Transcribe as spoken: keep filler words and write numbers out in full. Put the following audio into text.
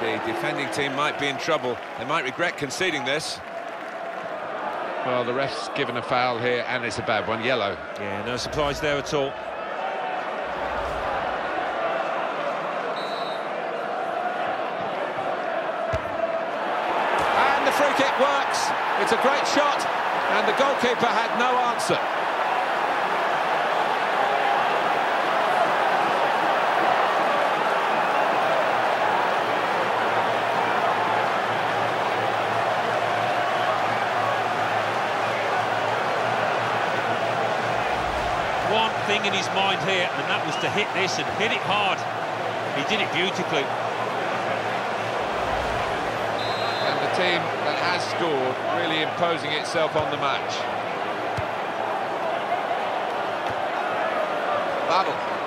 The defending team might be in trouble. They might regret conceding this. Well, the ref's given a foul here, and it's a bad one, yellow. Yeah, no surprise there at all. And the free kick works. It's a great shot, and the goalkeeper had no answer. One thing in his mind here, and that was to hit this and hit it hard. He did it beautifully. And the team that has scored really imposing itself on the match. Battle.